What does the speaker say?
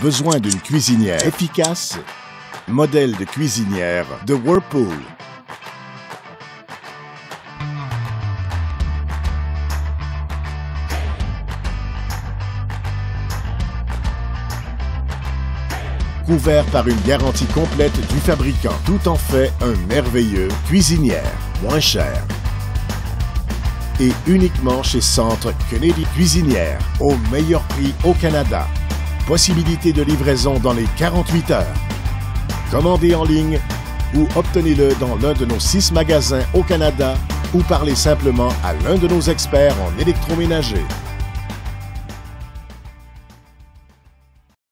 besoin d'une cuisinière efficace? Modèle de cuisinière de Whirlpool. Couvert par une garantie complète du fabricant. Tout en fait un merveilleux cuisinière, moins cher. Et uniquement chez Centre Kennedy Cuisinière, au meilleur prix au Canada. Possibilité de livraison dans les 48 heures. Commandez en ligne ou obtenez-le dans l'un de nos 6 magasins au Canada ou parlez simplement à l'un de nos experts en électroménager.